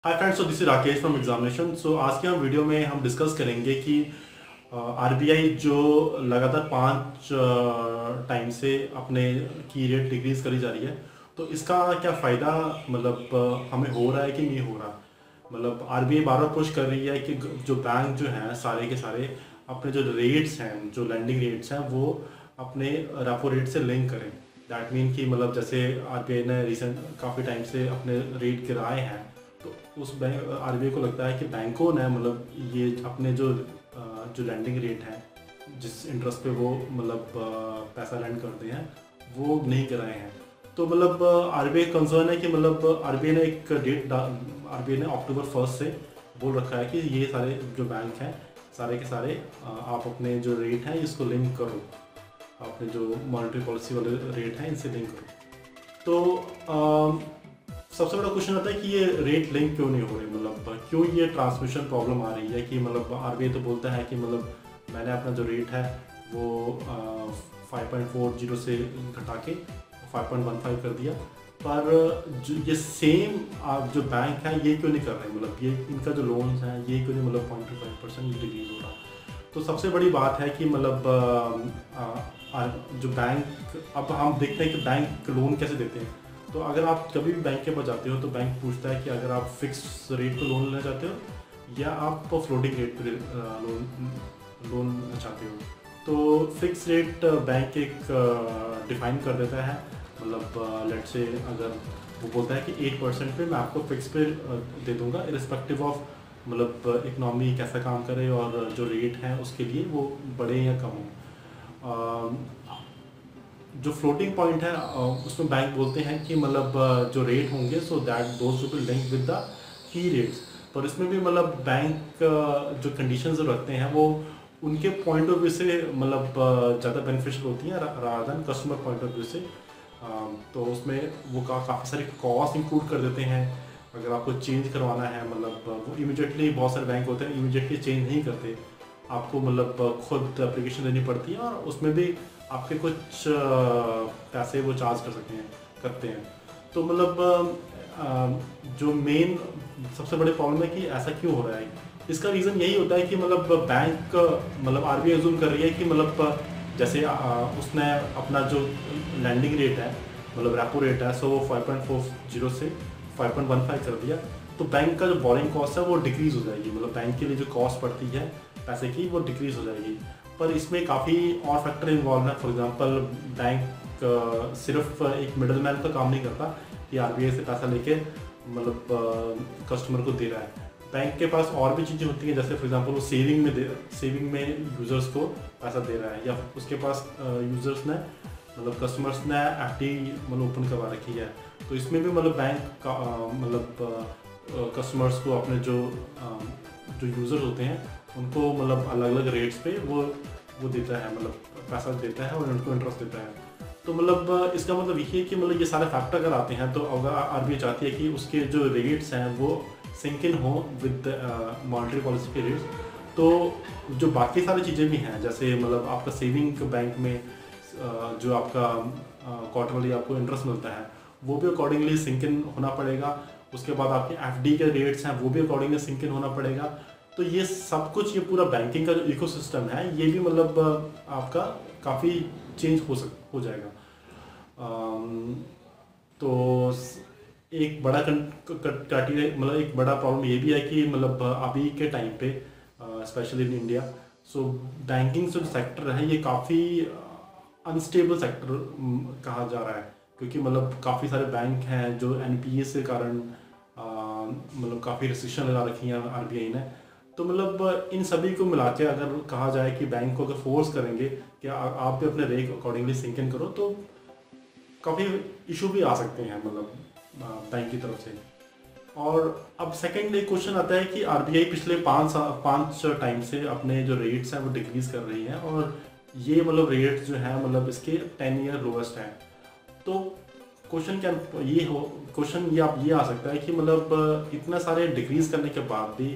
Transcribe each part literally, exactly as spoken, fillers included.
Hi friends, so this is Rakesh from examination. So आज के हम वीडियो में हम डिस्कस करेंगे कि आरबीआई जो लगातार पाँच टाइम से अपने की रेट डिक्रीज करी जा रही है, तो इसका क्या फ़ायदा मतलब अ, हमें हो रहा है कि नहीं हो रहा। मतलब आरबीआई बार बार पुश कर रही है कि जो बैंक जो हैं सारे के सारे अपने जो रेट्स हैं, जो लैंडिंग रेट्स हैं, वो अपने रेपो रेट से लिंक करें। दैट मीन कि मतलब जैसे आरबीआई ने रिसेंट काफ़ी टाइम से अपने रेट गिराए हैं, तो उस बैंक आरबीआई को लगता है कि बैंकों ने मतलब ये अपने जो अ, जो लैंडिंग रेट है, जिस इंटरेस्ट पे वो मतलब अ, पैसा लैंड करते हैं, वो नहीं कराए हैं। तो मतलब आरबीआई कंसर्न है कि मतलब आरबीआई ने एक डेट आरबीआई ने अक्टूबर फर्स्ट से बोल रखा है कि ये सारे जो बैंक हैं सारे के सारे अ, आप अपने जो रेट हैं इसको लिंक करो, अपने जो मॉनेटरी पॉलिसी वाले रेट हैं इनसे लिंक करो। तो अ, सबसे बड़ा क्वेश्चन आता है कि ये रेट लिंक क्यों नहीं हो रही, मतलब क्यों ये ट्रांसमिशन प्रॉब्लम आ रही है कि मतलब आरबीआई तो बोलता है कि मतलब मैंने अपना जो रेट है वो फाइव पॉइंट फोर जीरो से घटा के फाइव पॉइंट वन फाइव कर दिया, पर जो ये सेम आप जो बैंक है ये क्यों नहीं कर रहे, मतलब ये इनका जो लोन्स हैं ये क्यों नहीं मतलब point two five percent decrease हो रहा। तो सबसे बड़ी बात है कि मतलब अ, अ, जो बैंक, अब हम देखते हैं कि बैंक लोन कैसे देते हैं। तो अगर आप कभी भी बैंक के पास जाते हो तो बैंक पूछता है कि अगर आप फिक्स रेट पे लोन लेना चाहते हो या आप फ्लोटिंग रेट पे लोन लोन चाहते हो। तो फिक्स रेट बैंक एक डिफाइन कर देता है, मतलब लेट से अगर वो बोलता है कि एट परसेंट पे मैं आपको फिक्स पे अ, दे दूंगा इरिस्पेक्टिव ऑफ मतलब इकनॉमी कैसा काम करे और जो रेट है उसके लिए वो बढ़े या कम हो। जो फ्लोटिंग पॉइंट है अ, उसमें बैंक बोलते हैं कि मतलब अ, जो रेट होंगे so that those to be link with the key rates. पर इसमें भी मतलब बैंक अ, जो कंडीशंस रखते हैं वो उनके पॉइंट ऑफ व्यू से मतलब अ, ज़्यादा बेनिफिशियल होती हैं rather than customer point of view से। अ, तो उसमें वो का काफ़ी सारे कॉस्ट इंक्लूड कर देते हैं। अगर आपको चेंज करवाना है, मतलब अ, वो इमीडिएटली, बहुत सारे बैंक होते हैं इमीडिएटली चेंज नहीं करते, आपको मतलब अ, खुद एप्लीकेशन देनी पड़ती है और उसमें भी आपके कुछ अ, पैसे वो चार्ज कर सकते हैं करते हैं। तो मतलब अ, अ, जो मेन सबसे बड़ी प्रॉब्लम है कि ऐसा क्यों हो रहा है, इसका रीज़न यही होता है कि मतलब बैंक मतलब आरबीआई अज्यूम कर रही है कि मतलब जैसे अ, उसने अपना जो लैंडिंग रेट है, मतलब रेपो रेट है, सो वो फाइव पॉइंट फोर जीरो से फाइव पॉइंट वन फाइव कर दिया, तो बैंक का जो बोरिंग कॉस्ट है वो डिक्रीज़ हो जाएगी, मतलब बैंक के लिए जो कॉस्ट पड़ती है पैसे की वो डिक्रीज़ हो जाएगी। पर इसमें काफ़ी और फैक्टर इन्वॉल्व है। फॉर एग्जांपल बैंक अ, सिर्फ एक मिडल मैन का काम नहीं करता कि आरबीआई से पैसा लेके मतलब कस्टमर को दे रहा है। बैंक के पास और भी चीज़ें होती हैं, जैसे फॉर एग्जांपल वो सेविंग में दे सेविंग में यूज़र्स को पैसा दे रहा है, या उसके पास यूज़र्स ने मतलब कस्टमर्स ने एफडी मतलब ओपन करवा रखी है। तो इसमें भी मतलब बैंक का अ, मतलब कस्टमर्स को अपने जो अ, जो यूज़र होते हैं उनको मतलब अलग अलग रेट्स पे वो वो देता है, मतलब पैसा देता है और उनको इंटरेस्ट देता है। तो मतलब इसका मतलब यही है कि मतलब ये सारे फैक्टर अगर आते हैं तो अगर आरबीआई चाहती है कि उसके जो रेट्स हैं वो सिंक इन हो विद मॉनेटरी पॉलिसी के रेट्स, तो जो बाकी सारी चीज़ें भी हैं, जैसे मतलब आपका सेविंग बैंक में अ, जो आपका क्वार्टरली आपको इंटरेस्ट मिलता है वो भी अकॉर्डिंगली सिंक इन होना पड़ेगा। उसके बाद आपके एफडी के रेट्स हैं वो भी अकॉर्डिंगली सिंक इन होना पड़ेगा। तो ये सब कुछ, ये पूरा बैंकिंग का जो इकोसिस्टम है ये भी मतलब अ, आपका काफ़ी चेंज हो सक हो जाएगा। अम, तो स- एक बड़ा क्राइटेरिया, मतलब एक बड़ा प्रॉब्लम ये भी है कि मतलब अभी के टाइम पे specially in India, so banking जो सेक्टर है ये काफ़ी अनस्टेबल सेक्टर कहा जा रहा है, क्योंकि मतलब काफ़ी सारे बैंक हैं जो एनपीए के कारण अ, मतलब काफ़ी रिस्ट्रिक्शन लगा रखी हैं आरबीआई ने। तो मतलब इन सभी को मिला के अगर कहा जाए कि बैंक को अगर फोर्स करेंगे कि आ- आप भी अपने रेट अकॉर्डिंगली सिंक इन करो, तो काफ़ी इशू भी आ सकते हैं मतलब बैंक की तरफ से। और अब सेकंड एक क्वेश्चन आता है कि आरबीआई पिछले पाँच साल पाँच टाइम से अपने जो रेट्स हैं वो डिक्रीज कर रही है, और ये मतलब रेट्स जो है मतलब इसके टेन ईयर लोवेस्ट हैं। तो क्वेश्चन क्या ये हो क्वेश्चन ये आप ये आ सकता है कि मतलब इतना सारे डिक्रीज करने के बाद भी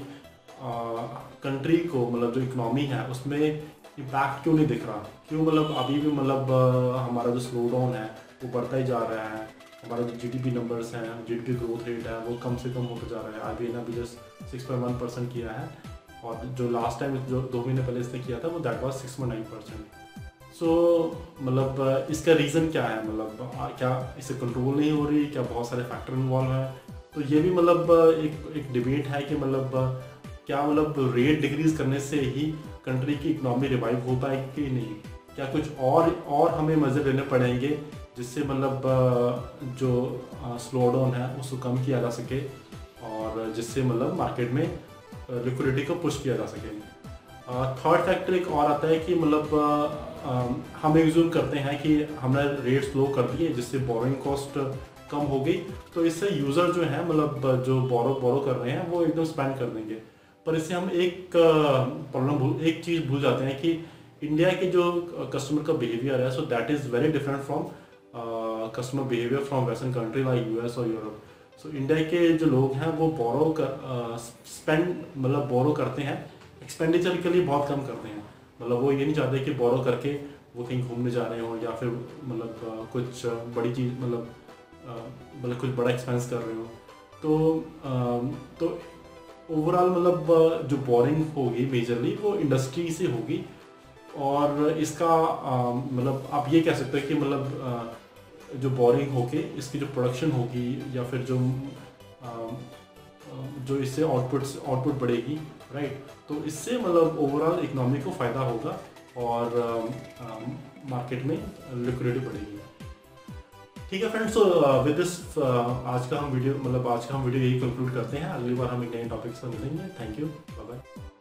कंट्री को, मतलब जो इकोनॉमी है उसमें इम्पैक्ट क्यों नहीं दिख रहा, क्यों मतलब अभी भी मतलब अ, हमारा जो स्लो डाउन है वो बढ़ता ही जा रहा है। हमारा जो जीडीपी नंबर्स हैं, जीडीपी ग्रोथ रेट है वो कम से कम होता जा रहा है। आरबीआई ने अभी just six point one percent किया है और जो लास्ट टाइम जो दो महीने पहले इसने किया था वो that was six point nine percent. So मतलब इसका रीज़न क्या है, मतलब क्या इससे कंट्रोल नहीं हो रही, क्या बहुत सारे फैक्टर इन्वॉल्व हैं? तो ये भी मतलब एक एक डिबेट है कि मतलब क्या मतलब रेट डिक्रीज करने से ही कंट्री की इकोनॉमी रिवाइव हो पाएगी कि नहीं, क्या कुछ और और हमें मज़े लेने पड़ेंगे जिससे मतलब जो स्लो डाउन है उसको कम किया जा सके और जिससे मतलब मार्केट में लिक्विडिटी को पुश किया जा सके। थर्ड फैक्टर एक और आता है कि मतलब हम एग्ज्यूम करते हैं कि हमने रेट स्लो कर दिए जिससे बोरोइंग कॉस्ट कम हो गई, तो इससे यूज़र जो है मतलब जो बोरो बोरो कर रहे हैं वो एकदम स्पेंड कर देंगे। पर इससे हम एक प्रॉब्लम भूल एक चीज़ भूल जाते हैं कि इंडिया के जो कस्टमर का बिहेवियर है, so that is very different from customer behaviour from western country like US और यूरोप। सो इंडिया के जो लोग हैं वो बोरो कर स्पेंड मतलब बोरो करते हैं, एक्सपेंडिचर के लिए बहुत कम करते हैं। मतलब वो ये नहीं चाहते कि बोरो करके वो कहीं घूमने जा रहे हो या फिर मतलब कुछ बड़ी चीज़ मतलब मतलब कुछ बड़ा एक्सपेंस कर रहे हो। तो तो ओवरऑल मतलब जो बोरिंग होगी मेजरली वो इंडस्ट्री से होगी और इसका मतलब आप ये कह सकते हैं कि मतलब जो बोरिंग होके इसकी जो प्रोडक्शन होगी या फिर जो जो इससे आउटपुट आउटपुट बढ़ेगी, राइट, तो इससे मतलब ओवरऑल इकोनॉमी को फ़ायदा होगा और मार्केट में लिक्विडिटी बढ़ेगी। ठीक है फ्रेंड्स, सो विद दिस आज का हम वीडियो मतलब आज का हम वीडियो यही कंक्लूड करते हैं। अगली बार हम एक नए टॉपिक्स पर मिलेंगे। Thank you, bye bye.